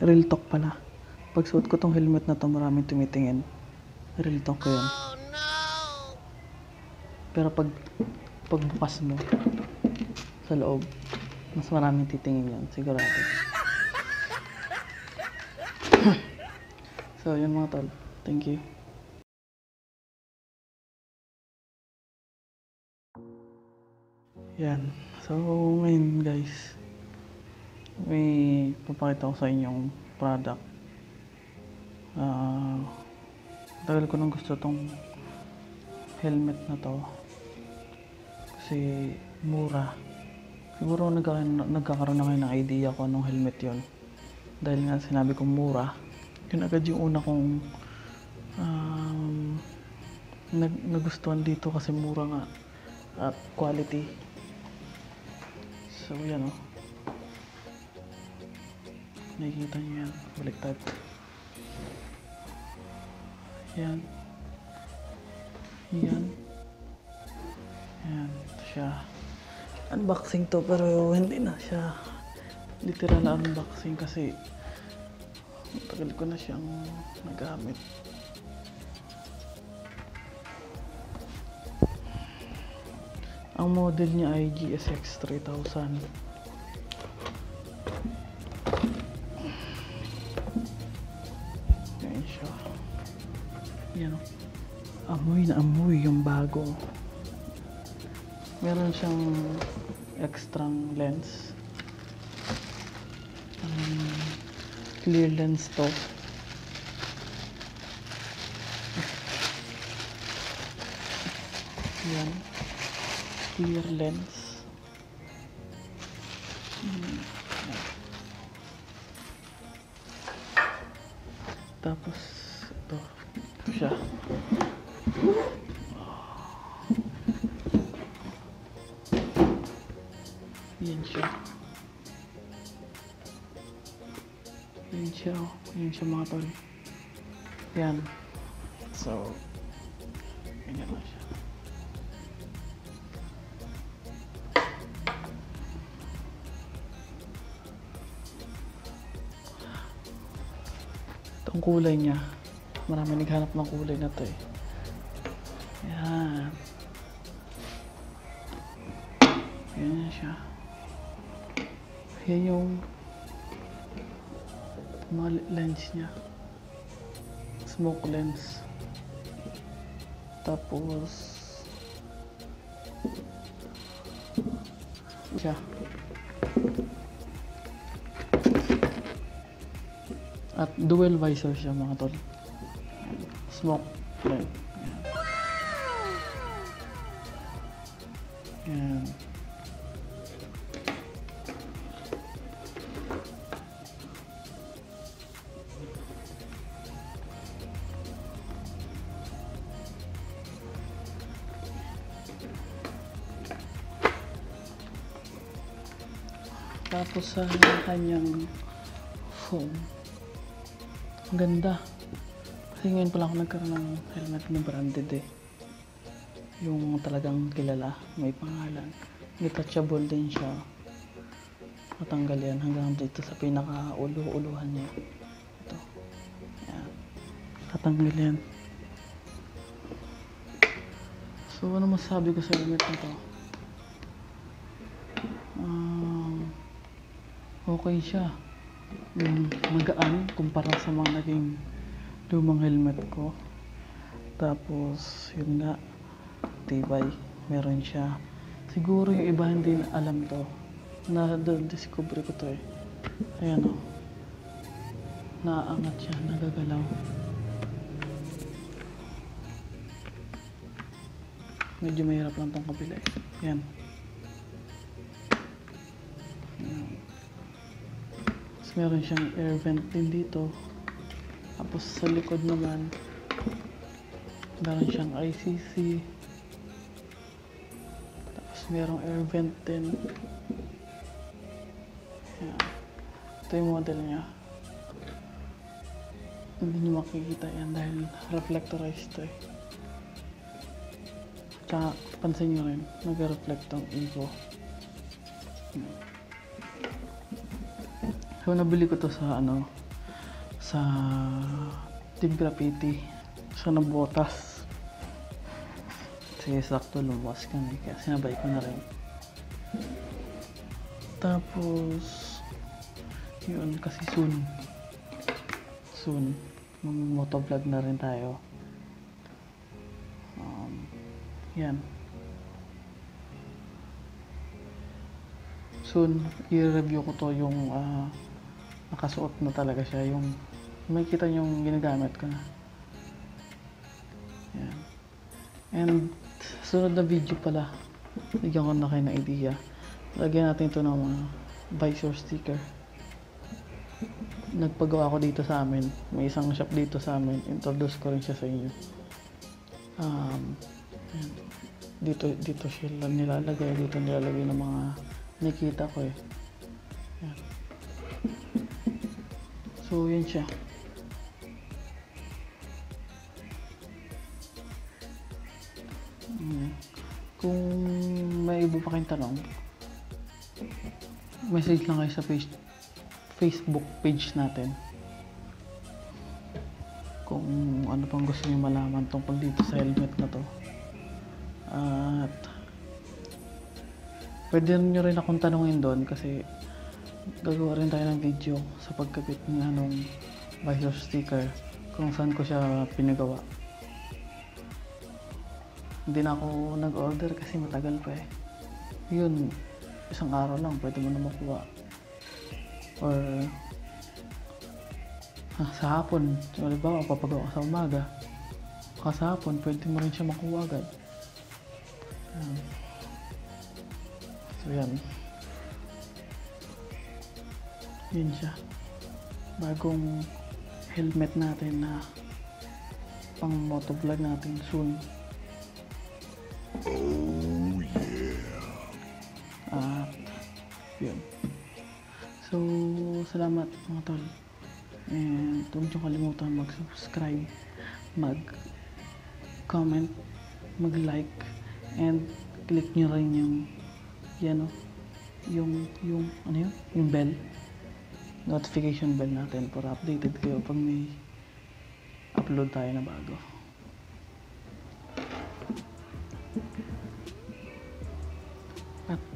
Real talk pala. Pag suot ko tong helmet na to, maraming tumitingin. Real talk ko yun. Pero pag bukas mo sa loob, mas maraming titingin yun, sigurado. So, yun mga tol. Thank you. Yan. So, ngayon guys, may papakita ko sa inyong product. Tagal ko nang gusto tong helmet na to. Kasi mura. Siguro nagkakaroon na kayo ng idea ko anong helmet yon. Dahil nga sinabi kong mura, yun agad yung una kong nagustuhan dito kasi mura nga at quality. So yan o. Nakikita nyo yan. Baliktad. Yan. Yan. Yan. Ito siya. Unboxing to pero hindi na siya literal na unboxing kasi tagal ko na siyang nagamit. Ang model niya ay GSX 3000. Yan siya. Yan o. Amoy na amoy yung bago. Meron siyang extrang lens. Clear lens to. Yan. Clear lens. Tapos ito siya. Yan siya. Yan siya. Yan siya mga tol. Yan. So, ganyan na siya. Ang kulay niya, marami naghanap ng kulay na to eh. Yan. Yan siya. Yan yung mga lens niya. Smoke lens. Tapos siya. At dual visor siya mga tol. Smoke lens. Yan. Tapos sa kanyang foam, ang ganda. Kasi ngayon pala ako nagkaroon ng helmet na branded eh. Yung talagang kilala, may pangalan. Detachable din siya. Matanggal yan hanggang dito sa pinaka-uluhan niya. Ito. Yan. Tatanggal yan. So ano masabi ko sa helmet na to? Okay siya. Yung magaan kumpara sa mga naging lumang helmet ko. Tapos yun nga, tibay. Meron siya. Siguro yung iba hindi na alam to. Na-discover ko to eh. Ayan o. Naaangat siya, nagagalaw. Medyo mahirap lang tong kabila eh. Yan. Meron siyang air vent din dito. Tapos sa likod naman, meron siyang ICC. Tapos merong air vent din. Yan. Ito yung model niya. Hindi nyo makikita yan dahil reflectorized to eh. Tsaka pansin nyo rin, nag-reflect ang info. So nabili ko to sa sa Team Graffiti sa nabotas. Sige, sakto lumabas kami kaya sinabay ko na rin. Tapos yun, kasi soon mag-motovlog na rin tayo. Yan, soon i-review ko to, yung nakasuot na talaga siya, yung makikita niyo yung ginagamit ko na. Yan. And sunod na video pala, bigyan ko na kayo ng idea. Lagyan natin ito ng mga visor sticker. Nagpagawa ko dito sa amin, may isang shop dito sa amin, introduce ko rin siya sa inyo. Yan. Dito siya nilalagay, dito nilalagay ng mga nakita ko eh. Yan. So yun siya. Kung may iba pa kayong tanong, message lang kayo sa Facebook page natin kung ano pang gusto niyo malaman tungkol dito sa helmet na to. At pwede nyo rin akong tanungin doon kasi gagawa rin tayo ng video sa pagkabit ng visor sticker kung saan ko siya pinagawa. Hindi na ako nag-order kasi matagal pa eh. Yun, isang araw lang pwede mo na makuha. Or sa hapon, halimbawa papagawa ka sa umaga, sa hapon pwede mo rin siya makuha agad. So yan, yun siya, bagong helmet natin na pang motovlog natin soon. Oh yeah. At yun, so salamat mga tol, and huwag niyo kalimutan mag-subscribe, mag-comment, mag-like, and click nyo rin yung yan o, yung ano yun, yung bell, notification bell natin para updated kayo pag may upload tayo na bago. At